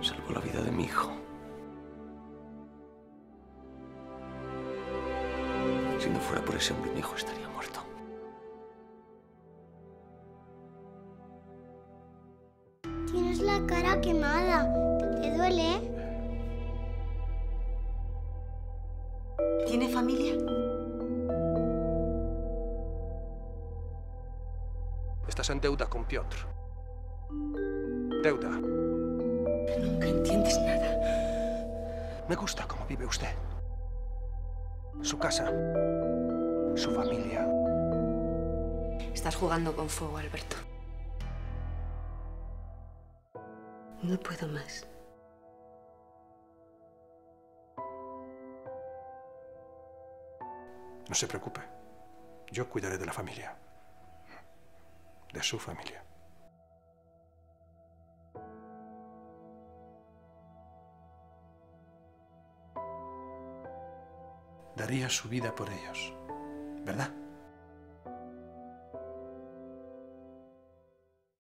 Salvó la vida de mi hijo. Si no fuera por ese hombre, mi hijo estaría muerto. Tienes la cara quemada. ¿Te duele? ¿Tiene familia? Estás en deuda con Piotr. Deuda. Nunca entiendes nada. Me gusta cómo vive usted. Su casa. Su familia. Estás jugando con fuego, Alberto. No puedo más. No se preocupe. Yo cuidaré de la familia. De su familia. Daría su vida por ellos, ¿verdad?